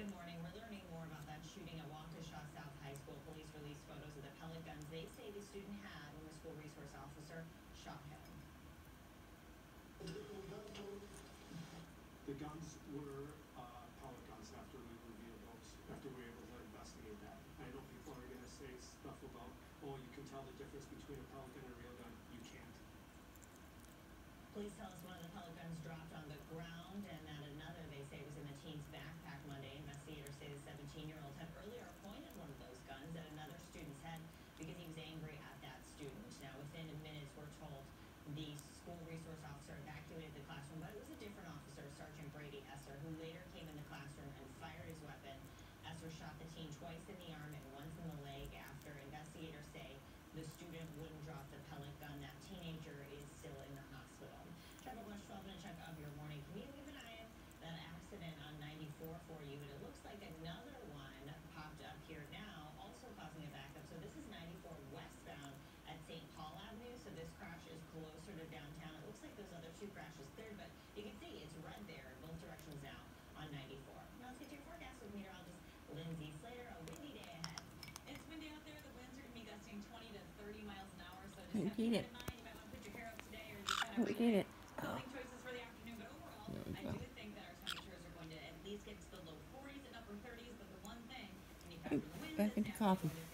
Good morning. We're learning more about that shooting at Waukesha South High School. Police released photos of the pellet guns they say the student had when the school resource officer shot him. The guns were pellet guns after we reviewed those, after we were able to investigate that. I know people are going to say stuff about, oh, you can tell the difference between a pellet gun and a real gun. You can't. Police tell us one of the pellet guns dropped on the ground and that another, they say, was in the teen's backpack Monday. Investigators say the 17-year-old had earlier pointed one of those guns at another student's head because he was angry at that student. Now, within minutes, we're told the school resource officer evacuated the classroom, but it was a different officer, Sergeant Brekkie, who later came in the classroom and fired his weapon. Esser shot the teen twice in the arm and once in the leg after investigators say the student wouldn't drop the pellet gun. That teenager is still in the hospital. Trevor Bush, 12-minute check of your morning. Can you keep an eye on that accident on 94 for you? But it looks like another one popped up here now, also causing a backup. So this is 94 westbound at St. Paul Avenue. So this crash is closer to downtown. It looks like those other two crashes third, but you can see it's red there in both directions now on 94. Now let's get to your forecast with meteorologist Lindsay Slater. A windy day ahead. It's windy out there. The winds are going to be gusting 20 to 30 miles an hour. So just have to keep in mind, you might want to put your hair up today or just kind of wait. Clothing choices for the afternoon, but overall, I do think that our temperatures are going to at least get to the low 40s and upper 30s. But the one thing, when you factor the wind, back into coffee.